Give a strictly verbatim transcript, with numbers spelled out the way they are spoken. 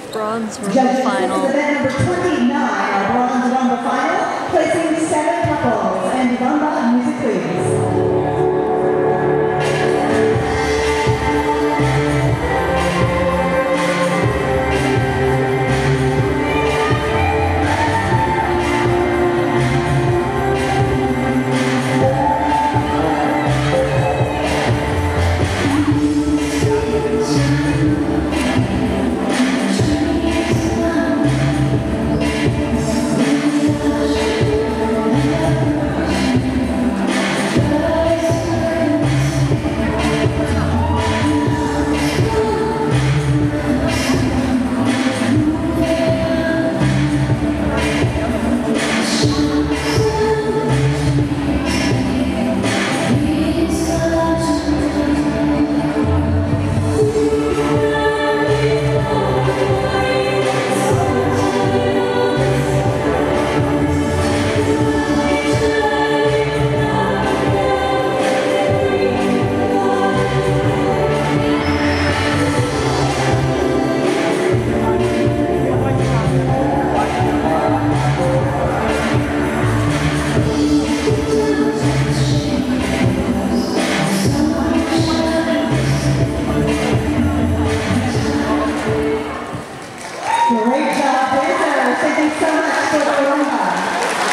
Bronze rumba Judges final. for event number twenty-nine, our bronze rumba final, placing seven couples. And rumba music, please.